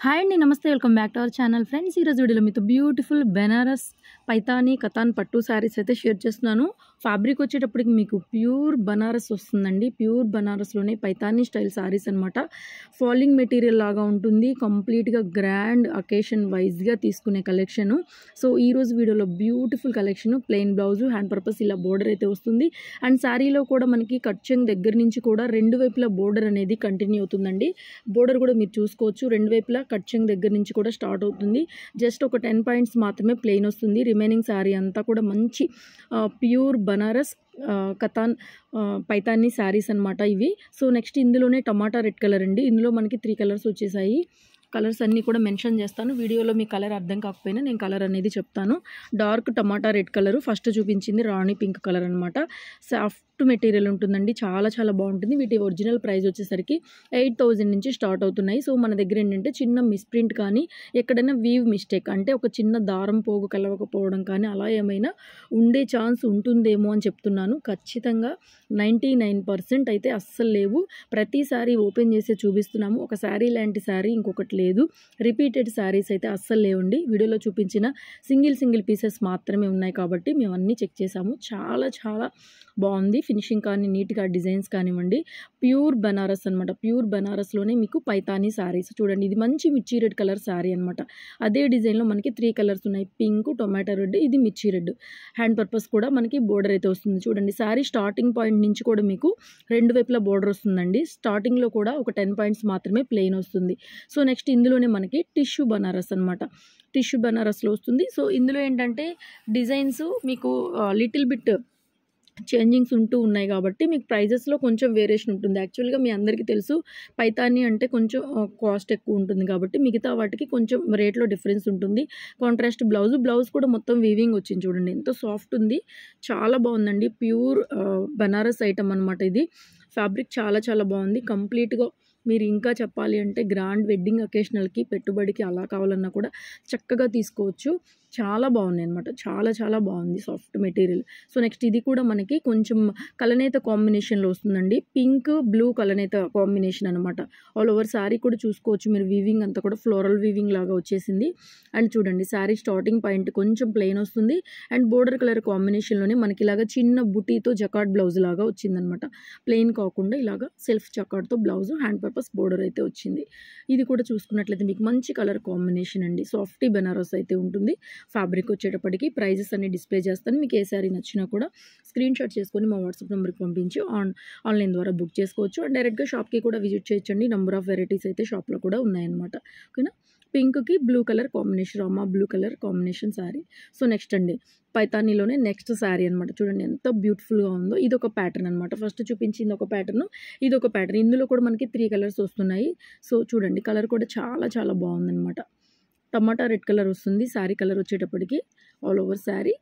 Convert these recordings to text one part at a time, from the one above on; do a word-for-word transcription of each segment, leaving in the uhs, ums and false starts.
Hi అండి, నమస్తే. Welcome back to our channel friends. ఈరోజు వీడియోలో మీతో బ్యూటిఫుల్ బెనారస్ పైతానీ కతాన్ పట్టు శారీస్ అయితే షేర్ చేస్తున్నాను. ఫ్యాబ్రిక్ వచ్చేటప్పటికి మీకు ప్యూర్ బనారస్ వస్తుందండి. ప్యూర్ బనారస్లోనే పైతానీ స్టైల్ శారీస్ అనమాట. ఫాలింగ్ మెటీరియల్ లాగా ఉంటుంది. కంప్లీట్గా గ్రాండ్ అకేషన్ వైజ్గా తీసుకునే కలెక్షను. సో ఈరోజు వీడియోలో beautiful collection. Plain blouse, hand purpose ఇలా బోర్డర్ అయితే వస్తుంది. అండ్ శారీలో కూడా మనకి కట్చెంగ్ దగ్గర నుంచి కూడా రెండు వైపులా బోర్డర్ అనేది కంటిన్యూ అవుతుందండి. బోర్డర్ కూడా మీరు చూసుకోవచ్చు, రెండు వైపులా కట్చెంగ్ దగ్గర నుంచి కూడా స్టార్ట్ అవుతుంది. జస్ట్ ఒక టెన్ పాయింట్స్ మాత్రమే ప్లెయిన్ వస్తుంది. రిమైనింగ్ శారీ అంతా కూడా మంచి ప్యూర్ బనారస్ కతాన్ పైతానీ శారీస్ అనమాట ఇవి. సో నెక్స్ట్ ఇందులోనే టమాటా రెడ్ కలర్ అండి. ఇందులో మనకి త్రీ కలర్స్ వచ్చేసాయి. కలర్స్ అన్నీ కూడా మెన్షన్ చేస్తాను. వీడియోలో మీ కలర్ అర్థం కాకపోయినా నేను కలర్ అనేది చెప్తాను. Dark tomato red colour, first చూపించింది రాణి పింక్ కలర్ అనమాట. సాఫ్ట్ మెటీరియల్ ఉంటుందండి, చాలా చాలా బాగుంటుంది. వీటి ఒరిజినల్ ప్రైస్ వచ్చేసరికి ఎయిట్ థౌజండ్ నుంచి స్టార్ట్ అవుతున్నాయి. సో మన దగ్గర ఏంటంటే చిన్న మిస్ప్రింట్ కానీ ఎక్కడైనా వీవ్ మిస్టేక్ అంటే ఒక చిన్న దారం పోగు కలవకపోవడం కానీ అలా ఏమైనా ఉండే ఛాన్స్ ఉంటుందేమో అని చెప్తున్నాను. ఖచ్చితంగా నైంటీ నైన్ పర్సెంట్ అయితే అస్సలు లేవు. ప్రతిసారి ఓపెన్ చేసి చూపిస్తున్నాము. ఒక శారీ లాంటి శారీ ఇంకొకటి లేదు. రిపీటెడ్ శారీస్ అయితే అస్సలు లేవండి. వీడియోలో చూపించిన సింగిల్ సింగిల్ పీసెస్ మాత్రమే ఉన్నాయి కాబట్టి మేము అన్నీ చెక్ చేసాము. చాలా చాలా బాగుంది. ఫినిషింగ్ కానీ నీట్గా డిజైన్స్ కానివ్వండి. ప్యూర్ బనారస్ అనమాట. ప్యూర్ బనారస్లోనే మీకు పైతానీ శారీస్ చూడండి. ఇది మంచి మిర్చి రెడ్ కలర్ శారీ అనమాట. అదే డిజైన్లో మనకి త్రీ కలర్స్ ఉన్నాయి, పింక్, టొమాటో రెడ్, ఇది మిర్చి రెడ్. హ్యాండ్ పర్పస్ కూడా మనకి బోర్డర్ అయితే వస్తుంది. చూడండి శారీ స్టార్టింగ్ పాయింట్ నుంచి కూడా మీకు రెండు వైపులా బోర్డర్ వస్తుందండి. స్టార్టింగ్లో కూడా ఒక టెన్ పాయింట్స్ మాత్రమే ప్లెయిన్ వస్తుంది. సో నెక్స్ట్ ఇందులోనే మనకి టిష్యూ బనారస్ అనమాట. టిష్యూ బనారస్లో వస్తుంది. సో ఇందులో ఏంటంటే డిజైన్స్ మీకు లిటిల్ బిట్ చేంజింగ్స్ ఉంటూ ఉన్నాయి కాబట్టి మీకు ప్రైజెస్లో కొంచెం వేరియేషన్ ఉంటుంది. యాక్చువల్గా మీ అందరికీ తెలుసు పైతానీ అంటే కొంచెం కాస్ట్ ఎక్కువ ఉంటుంది కాబట్టి మిగతా వాటికి కొంచెం రేట్లో డిఫరెన్స్ ఉంటుంది. కాంట్రాస్ట్ బ్లౌజ్ బ్లౌజ్ కూడా మొత్తం వీవింగ్ వచ్చింది చూడండి, ఎంతో సాఫ్ట్ ఉంది, చాలా బాగుందండి. ప్యూర్ బనారస్ ఐటమ్ అనమాట ఇది. ఫ్యాబ్రిక్ చాలా చాలా బాగుంది. కంప్లీట్గా మీరు ఇంకా చెప్పాలి అంటే గ్రాండ్ వెడ్డింగ్ అకేషనల్కి పెట్టుబడికి అలా కావాలన్నా కూడా చక్కగా తీసుకోవచ్చు. చాలా బాగున్నాయి అనమాట. చాలా చాలా బాగుంది సాఫ్ట్ మెటీరియల్. సో నెక్స్ట్ ఇది కూడా మనకి కొంచెం కలనేత కాంబినేషన్లో వస్తుందండి. పింక్ బ్లూ కలనేత కాంబినేషన్ అనమాట. ఆల్ ఓవర్ శారీ కూడా చూసుకోవచ్చు మీరు. వీవింగ్ అంతా కూడా ఫ్లోరల్ వీవింగ్ లాగా వచ్చేసింది. అండ్ చూడండి శారీ స్టార్టింగ్ పాయింట్ కొంచెం ప్లెయిన్ వస్తుంది. అండ్ బోర్డర్ కలర్ కాంబినేషన్లోనే మనకి ఇలాగా చిన్న బుటీతో జకాట్ బ్లౌజ్ లాగా వచ్చిందనమాట. ప్లెయిన్ కాకుండా ఇలాగా సెల్ఫ్ జకాట్తో బ్లౌజ్, హ్యాండ్ పర్పస్ బోర్డర్ అయితే వచ్చింది. ఇది కూడా చూసుకున్నట్లయితే మీకు మంచి కలర్ కాంబినేషన్ అండి. సాఫ్టీ బెనారస్ అయితే ఉంటుంది. ఫ్యాబ్రిక్ వచ్చేటప్పటికి ప్రైజెస్ అన్ని డిస్ప్లే చేస్తాను. మీకు ఏ శారీ నచ్చినా కూడా స్క్రీన్ షాట్ చేసుకొని మా వాట్సాప్ నెంబర్కి పంపించి ఆన్ ఆన్లైన్ ద్వారా బుక్ చేసుకోవచ్చు. అండ్ డైరెక్ట్గా షాప్కి కూడా విజిట్ చేయొచ్చండి. నెంబర్ ఆఫ్ వెరైటీస్ అయితే షాప్లో కూడా ఉన్నాయన్నమాట. ఓకేనా. పింక్కి blue colour combination, Rama blue colour combination sari. So next అండి పైతానీలోనే నెక్స్ట్ శారీ అనమాట. చూడండి ఎంత బ్యూటిఫుల్గా ఉందో. ఇది ఒక ప్యాటర్న్ అనమాట. ఫస్ట్ చూపించింది ఒక ప్యాటర్న్, ఇది ఒక ప్యాటర్న్. ఇందులో కూడా మనకి త్రీ కలర్స్ వస్తున్నాయి. సో చూడండి కలర్ కూడా చాలా చాలా బాగుందనమాట. టమాటా రెడ్ కలర్ వస్తుంది శారీ కలర్ వచ్చేటప్పటికి. ఆల్ ఓవర్ శారీ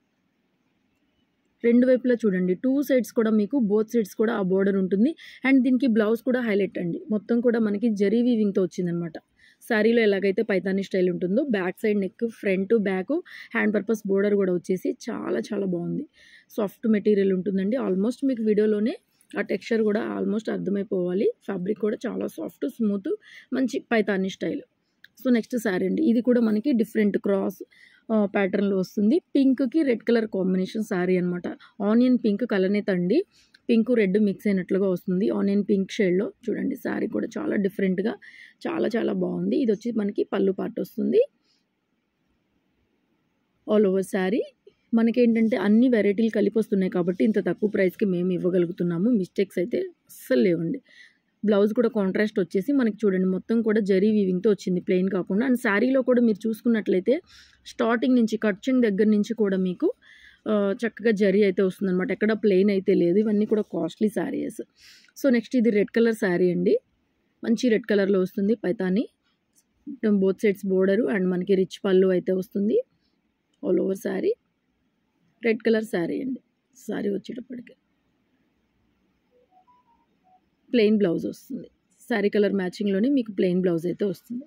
రెండు వైపులా చూడండి, టూ సైడ్స్ కూడా మీకు బోత్ సైడ్స్ కూడా ఆ బోర్డర్ ఉంటుంది. అండ్ దీనికి బ్లౌజ్ కూడా హైలైట్ అండి. మొత్తం కూడా మనకి జరీ వీవింగ్తో వచ్చిందనమాట. శారీలో ఎలాగైతే పైతానీ స్టైల్ ఉంటుందో back side neck, front, back, hand purpose border కూడా వచ్చేసి చాలా చాలా బాగుంది. సాఫ్ట్ మెటీరియల్ ఉంటుందండి. ఆల్మోస్ట్ మీకు వీడియోలోనే ఆ టెక్స్చర్ కూడా ఆల్మోస్ట్ అర్థమైపోవాలి. ఫ్యాబ్రిక్ కూడా చాలా సాఫ్ట్, స్మూత్, మంచి Paithani style. So next sari అండి. ఇది కూడా మనకి డిఫరెంట్ క్రాస్ ప్యాటర్న్లో వస్తుంది. పింక్కి రెడ్ కలర్ కాంబినేషన్ శారీ అనమాట. ఆనియన్ పింక్ కలనేత అండి. పింక్ రెడ్ మిక్స్ అయినట్లుగా వస్తుంది. ఆనియన్ పింక్ షేడ్లో చూడండి. శారీ కూడా చాలా డిఫరెంట్గా చాలా చాలా బాగుంది. ఇది వచ్చి మనకి పళ్ళు పార్ట్ వస్తుంది. ఆల్ ఓవర్ శారీ మనకేంటంటే అన్ని వెరైటీలు కలిపి వస్తున్నాయి కాబట్టి ఇంత తక్కువ ప్రైస్కి మేము ఇవ్వగలుగుతున్నాము. మిస్టేక్స్ అయితే అస్సలు లేవండి. బ్లౌజ్ కూడా కాంట్రాస్ట్ వచ్చేసి మనకి చూడండి మొత్తం కూడా జరీ వీవింగ్తో వచ్చింది, ప్లెయిన్ కాకుండా. అండ్ శారీలో కూడా మీరు చూసుకున్నట్లయితే స్టార్టింగ్ నుంచి కట్చింగ్ దగ్గర నుంచి కూడా మీకు చక్కగా జరీ అయితే వస్తుందన్నమాట. ఎక్కడ ప్లెయిన్ అయితే లేదు. ఇవన్నీ కూడా కాస్ట్లీ శారీస్. సో నెక్స్ట్ ఇది రెడ్ కలర్ శారీ అండి. మంచి రెడ్ కలర్లో వస్తుంది Paithani. Both sides border and మనకి రిచ్ పళ్ళు అయితే వస్తుంది. All over sari red colour sari అండి. శారీ వచ్చేటప్పటికి ప్లెయిన్ బ్లౌజ్ వస్తుంది. శారీ కలర్ మ్యాచింగ్లోనే మీకు ప్లెయిన్ బ్లౌజ్ అయితే వస్తుంది.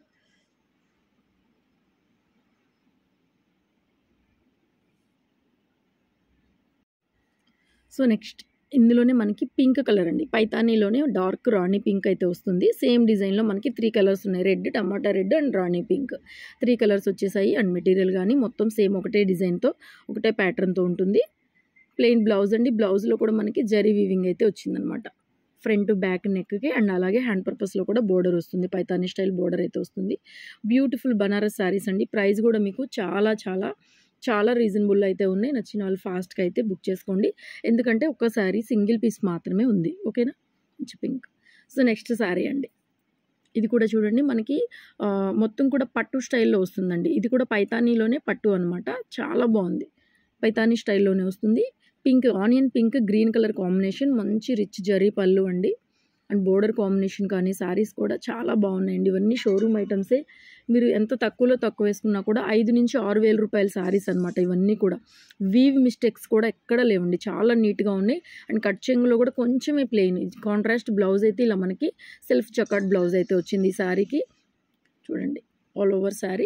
సో నెక్స్ట్ ఇందులోనే మనకి పింక్ కలర్ అండి. పైతానీలోనే డార్క్ రాణి పింక్ అయితే వస్తుంది. సేమ్ డిజైన్‌లో మనకి త్రీ కలర్స్ ఉన్నాయి. Red, tomato red and rani pink. Three colours వచ్చేసాయి. అండ్ మెటీరియల్ గానీ మొత్తం సేమ్ ఒకటే డిజైన్‌తో, ఒకటే ప్యాటర్న్‌తో ఉంటుంది. ప్లెయిన్ బ్లౌజ్ అండి. బ్లౌజ్‌లో కూడా మనకి జరీ వీవింగ్ అయితే వచ్చిందనమాట. ఫ్రంట్, బ్యాక్ నెక్‌కి అండ్ అలాగే హ్యాండ్ పర్పస్‌లో కూడా బోర్డర్ వస్తుంది. పైతానీ స్టైల్ బోర్డర్ అయితే వస్తుంది. బ్యూటిఫుల్ బనారస్ శారీస్ అండి. ప్రైస్ కూడా మీకు చాలా చాలా చాలా రీజనబుల్ అయితే ఉన్నాయి. నచ్చిన వాళ్ళు ఫాస్ట్‌గా అయితే బుక్ చేసుకోండి. ఎందుకంటే ఒక్క శారీ సింగిల్ పీస్ మాత్రమే ఉంది. ఓకేనా? మంచి పింక్. సో నెక్స్ట్ శారీ అండి. ఇది కూడా చూడండి మనకి ఆహ్, మొత్తం కూడా పట్టు స్టైల్‌లో వస్తుందండి. ఇది కూడా పైతానీలోనే పట్టు అనమాట. చాలా బాగుంది. పైతానీ స్టైల్‌లోనే వస్తుంది. Pink, onion pink, green colour combination, మంచి రిచ్ జరీ పళ్ళు అండి. అండ్ బోర్డర్ కాంబినేషన్ కానీ శారీస్ కూడా చాలా బాగున్నాయండి. ఇవన్నీ షోరూమ్ ఐటమ్సే. మీరు ఎంత తక్కువలో తక్కువ వేసుకున్నా కూడా ఐదు నుంచి ఆరు వేల రూపాయల శారీస్ అనమాట ఇవన్నీ కూడా. వీవ్ మిస్టేక్స్ కూడా ఎక్కడ లేవండి. చాలా నీట్‌గా ఉన్నాయి. అండ్ కట్ చెంగులో కూడా కొంచెమే ప్లెయిన్. కాంట్రాస్ట్ బ్లౌజ్ అయితే ఇలా మనకి సెల్ఫ్ చకట్ బ్లౌజ్ అయితే వచ్చింది ఈ శారీకి. చూడండి all over sari.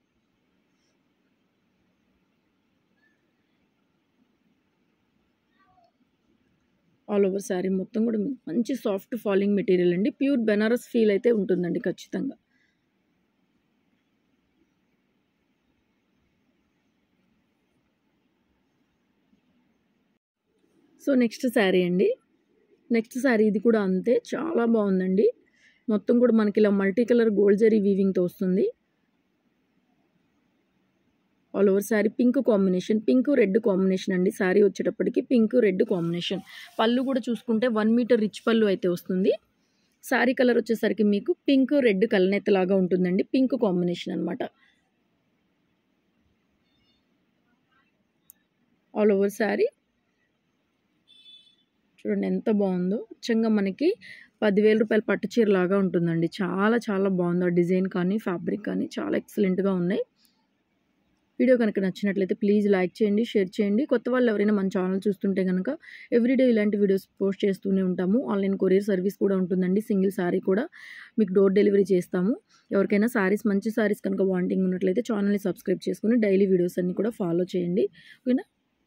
All over sari మొత్తం కూడా మంచి సాఫ్ట్ ఫాలింగ్ మెటీరియల్ అండి. ప్యూర్ బెనారస్ ఫీల్ అయితే ఉంటుందండి ఖచ్చితంగా. సో నెక్స్ట్ శారీ అండి. నెక్స్ట్ శారీ ఇది కూడా అంతే చాలా బాగుందండి. మొత్తం కూడా మనకి ఇలా మల్టీ కలర్ గోల్డ్ జరీ వీవింగ్‌తో వస్తుంది. All over sari pink combination, pink red combination అండి. శారీ వచ్చేటప్పటికి పింక్ రెడ్ కాంబినేషన్. పళ్ళు కూడా చూసుకుంటే వన్ మీటర్ రిచ్ పళ్ళు అయితే వస్తుంది. శారీ కలర్ వచ్చేసరికి మీకు పింక్ రెడ్ కలనేత లాగా ఉంటుందండి. పింక్ కాంబినేషన్ అనమాట. ఆల్ ఓవర్ శారీ చూడండి ఎంత బాగుందో. అచ్చంగా మనకి పదివేల రూపాయల పట్టు చీర లాగా ఉంటుందండి. చాలా చాలా బాగుంది. ఆ డిజైన్ కానీ ఫ్యాబ్రిక్ కానీ చాలా ఎక్సలెంట్‌గా ఉన్నాయి. వీడియో కనుక నచ్చినట్లయితే ప్లీజ్ లైక్ చేయండి, షేర్ చేయండి. కొత్త వాళ్ళు ఎవరైనా మన ఛానల్ చూస్తుంటే కనుక ఎవ్రీడే ఇలాంటి వీడియోస్ పోస్ట్ చేస్తూనే ఉంటాము. ఆన్లైన్ కొరియర్ సర్వీస్ కూడా ఉంటుందండి. సింగిల్ శారీ కూడా మీకు డోర్ డెలివరీ చేస్తాము. ఎవరికైనా శారీస్ మంచి శారీస్ కనుక వాంటింగ్ ఉన్నట్లయితే ఛానల్ని సబ్స్క్రైబ్ చేసుకుని డైలీ వీడియోస్ అన్ని కూడా ఫాలో చేయండి. ఓకేనా?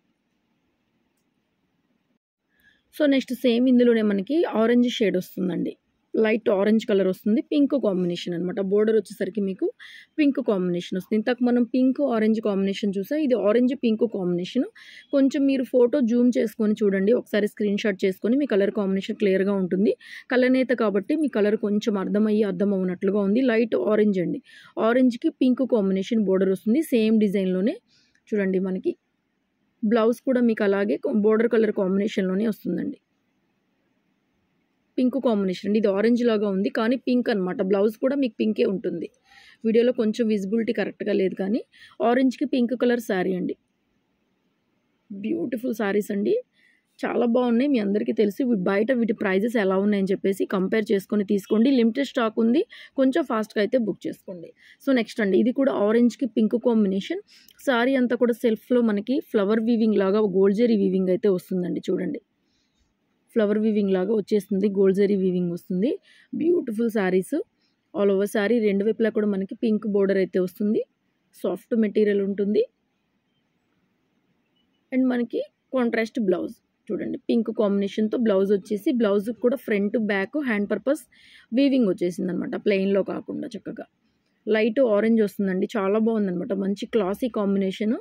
సో నెక్స్ట్ సేమ్ ఇందులోనే మనకి ఆరెంజ్ షేడ్ వస్తుందండి. లైట్ ఆరెంజ్ కలర్ వస్తుంది. పింక్ కాంబినేషన్ అనమాట. బోర్డర్ వచ్చేసరికి మీకు పింక్ కాంబినేషన్ వస్తుంది. ఇంతకు మనం పింక్ ఆరెంజ్ కాంబినేషన్ చూసా. ఇది ఆరెంజ్ పింక్ కాంబినేషన్. కొంచెం మీరు ఫోటో జూమ్ చేసుకొని చూడండి. ఒకసారి స్క్రీన్ షాట్ చేసుకొని మీ కలర్ కాంబినేషన్ క్లియర్గా ఉంటుంది. కలనేత కాబట్టి మీ కలర్ కొంచెం అర్థమయ్యి అర్థం అవునట్లుగా ఉంది. లైట్ ఆరెంజ్ అండి. ఆరెంజ్కి పింక్ కాంబినేషన్ బోర్డర్ వస్తుంది. సేమ్ డిజైన్లోనే చూడండి మనకి బ్లౌజ్ కూడా మీకు అలాగే బోర్డర్ కలర్ కాంబినేషన్లోనే వస్తుందండి. పింక్ కాంబినేషన్ అండి. ఇది ఆరెంజ్ లాగా ఉంది కానీ పింక్ అనమాట. బ్లౌజ్ కూడా మీకు పింకే ఉంటుంది. వీడియోలో కొంచెం విజిబిలిటీ కరెక్ట్గా లేదు కానీ ఆరెంజ్కి పింక్ కలర్ శారీ అండి. బ్యూటిఫుల్ శారీస్ అండి. చాలా బాగున్నాయి. మీ అందరికీ తెలిసి బయట వీటి ప్రైజెస్ ఎలా ఉన్నాయని చెప్పేసి కంపేర్ చేసుకొని తీసుకోండి. లిమిటెడ్ స్టాక్ ఉంది. కొంచెం ఫాస్ట్గా అయితే బుక్ చేసుకోండి. సో నెక్స్ట్ అండి ఇది కూడా ఆరెంజ్కి పింక్ కాంబినేషన్. శారీ అంతా కూడా సెల్ఫ్లో మనకి ఫ్లవర్ వీవింగ్ లాగా గోల్డ్ జరీ వీవింగ్ అయితే వస్తుందండి. చూడండి ఫ్లవర్ వీవింగ్ లాగా వచ్చేస్తుంది. గోల్డ్ జరీ వీవింగ్ వస్తుంది. Beautiful saris. All over sari రెండు వైపులా కూడా మనకి పింక్ బోర్డర్ అయితే వస్తుంది. సాఫ్ట్ మెటీరియల్ ఉంటుంది. అండ్ మనకి కాంట్రాస్ట్ బ్లౌజ్ చూడండి పింక్ కాంబినేషన్తో బ్లౌజ్ వచ్చేసి బ్లౌజ్ కూడా front back hand purpose weaving వచ్చేసింది అనమాట. ప్లెయిన్లో కాకుండా చక్కగా లైట్ ఆరెంజ్ వస్తుందండి. చాలా బాగుందనమాట. మంచి క్లాసీ కాంబినేషను.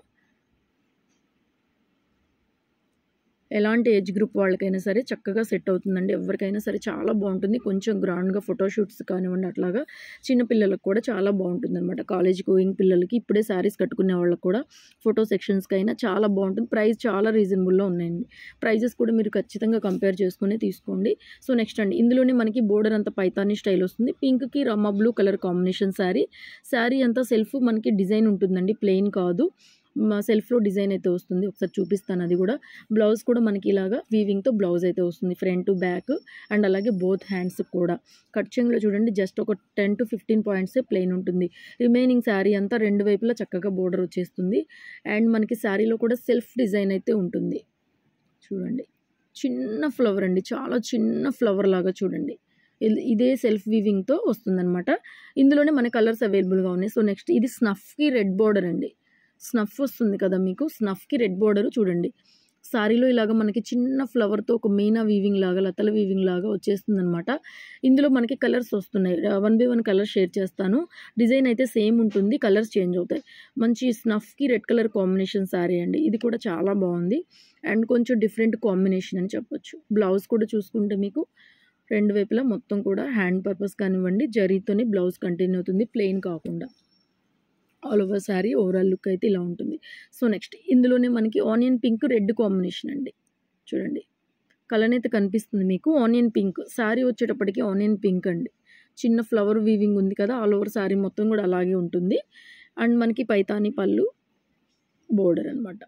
ఎలాంటి ఏజ్ గ్రూప్ వాళ్ళకైనా సరే చక్కగా సెట్ అవుతుందండి. ఎవరికైనా సరే చాలా బాగుంటుంది. కొంచెం గ్రాండ్గా ఫోటోషూట్స్ కానివ్వండి అట్లాగా చిన్నపిల్లలకు కూడా చాలా బాగుంటుందన్నమాట. కాలేజ్ గోయింగ్ పిల్లలకి ఇప్పుడే శారీస్ కట్టుకునే వాళ్ళకి కూడా ఫోటో సెక్షన్స్కి అయినా చాలా బాగుంటుంది. ప్రైస్ చాలా రీజనబుల్లో ఉన్నాయండి. ప్రైజెస్ కూడా మీరు ఖచ్చితంగా కంపేర్ చేసుకుని తీసుకోండి. సో నెక్స్ట్ అండి ఇందులోనే మనకి బోర్డర్ అంతా పైతానీ స్టైల్ వస్తుంది. పింక్కి Rama blue colour combination sari. Sari అంతా సెల్ఫ్ మనకి డిజైన్ ఉంటుందండి. ప్లెయిన్ కాదు. సెల్ఫ్లో డిజైన్ అయితే వస్తుంది. ఒకసారి చూపిస్తాను అది కూడా. బ్లౌజ్ కూడా మనకి ఇలాగా వీవింగ్తో బ్లౌజ్ అయితే వస్తుంది. ఫ్రంట్ బ్యాక్ అండ్ అలాగే బోత్ హ్యాండ్స్ కూడా. కట్ చెంగులో చూడండి జస్ట్ ఒక టెన్ టు ఫిఫ్టీన్ పాయింట్సే ప్లెయిన్ ఉంటుంది. రిమైనింగ్ శారీ అంతా రెండు వైపులా చక్కగా బోర్డర్ వచ్చేస్తుంది. అండ్ మనకి శారీలో కూడా సెల్ఫ్ డిజైన్ అయితే ఉంటుంది. చూడండి చిన్న ఫ్లవర్ అండి. చాలా చిన్న ఫ్లవర్ లాగా చూడండి. ఇదే సెల్ఫ్ వీవింగ్తో వస్తుందన్నమాట. ఇందులోనే మన కలర్స్ అవైలబుల్గా ఉన్నాయి. సో నెక్స్ట్ ఇది స్నఫ్కి రెడ్ బోర్డర్ అండి. స్నఫ్ వస్తుంది కదా మీకు. స్నఫ్కి రెడ్ బోర్డర్ చూడండి. సారీలో ఇలాగ మనకి చిన్న ఫ్లవర్‌తో ఒక మీనా వీవింగ్ లాగా, లతల వీవింగ్ లాగా వచ్చేస్తుందనమాట. ఇందులో మనకి కలర్స్ వస్తున్నాయి. One by one colours share చేస్తాను. డిజైన్ అయితే సేమ్ ఉంటుంది. కలర్స్ చేంజ్ అవుతాయి. మంచి స్నఫ్‌కి రెడ్ కలర్ కాంబినేషన్ సారీ అండి. ఇది కూడా చాలా బాగుంది. అండ్ కొంచెం డిఫరెంట్ కాంబినేషన్ అని చెప్పొచ్చు. బ్లౌజ్ కూడా చూసుకుంటే మీకు రెండు వైపులా మొత్తం కూడా హ్యాండ్ పర్పస్ కానివ్వండి, జరీతోని బ్లౌజ్ కంటిన్యూ అవుతుంది, ప్లెయిన్ కాకుండా. All over sari overall look అయితే ఇలా ఉంటుంది. సో నెక్స్ట్ ఇందులోనే మనకి ఆనియన్ పింక్ రెడ్ కాంబినేషన్ అండి. చూడండి కలర్ అయితే కనిపిస్తుంది మీకు. ఆనియన్ పింక్ శారీ వచ్చేటప్పటికి ఆనియన్ పింక్ అండి. చిన్న ఫ్లవర్ వీవింగ్ ఉంది కదా, ఆల్ ఓవర్ శారీ మొత్తం కూడా అలాగే ఉంటుంది. అండ్ మనకి పైతాని పళ్ళు, బోర్డర్ అనమాట.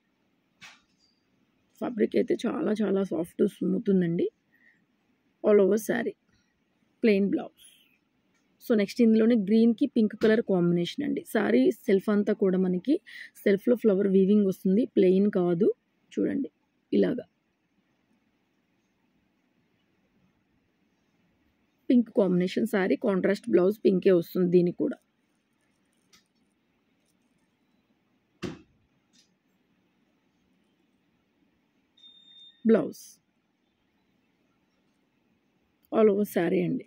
ఫ్యాబ్రిక్ అయితే చాలా చాలా సాఫ్ట్ స్మూత్ ఉందండి. All over sari plain blouse. So next ఇందులోనే గ్రీన్కి పింక్ కలర్ కాంబినేషన్ అండి. సారీ సెల్ఫ్ అంతా కూడా మనకి సెల్ఫ్లో ఫ్లవర్ వీవింగ్ వస్తుంది, ప్లెయిన్ కాదు. చూడండి ఇలాగా pink combination sari, contrast blouse పింకే వస్తుంది దీనికి కూడా. బ్లౌజ్ ఆల్ ఓవర్ శారీ అండి.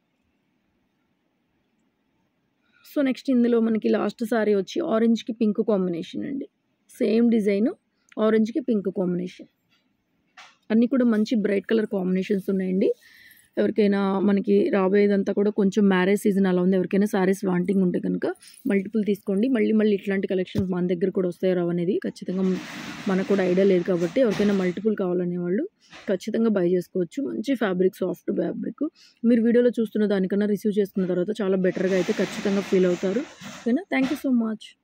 సో నెక్స్ట్ ఇందులో మనకి లాస్ట్ సారీ వచ్చి ఆరెంజ్కి పింక్ కాంబినేషన్ అండి. సేమ్ డిజైన్, ఆరెంజ్కి పింక్ కాంబినేషన్. అన్నీ కూడా మంచి బ్రైట్ కలర్ కాంబినేషన్స్ ఉన్నాయండి. ఎవరికైనా మనకి రాబోయేదంతా కూడా కొంచెం మ్యారేజ్ సీజన్ అలా ఉంది. ఎవరికైనా సారీస్ వాంటింగ్ ఉంటే కనుక మల్టిపుల్ తీసుకోండి. మళ్ళీ మళ్ళీ ఇట్లాంటి కలెక్షన్స్ మన దగ్గర కూడా వస్తాయో రావు అనేది ఖచ్చితంగా మనకు కూడా ఐడియా లేదు కాబట్టి ఎవరికైనా మల్టిపుల్ కావాలనే వాళ్ళు ఖచ్చితంగా బై చేసుకోవచ్చు. మంచి ఫ్యాబ్రిక్, సాఫ్ట్ ఫ్యాబ్రిక్. మీరు వీడియోలో చూస్తున్న దానికన్నా రిసీవ్ చేసుకున్న తర్వాత చాలా బెటర్గా అయితే ఖచ్చితంగా ఫీల్ అవుతారు. ఓకేనా? Thank you so much.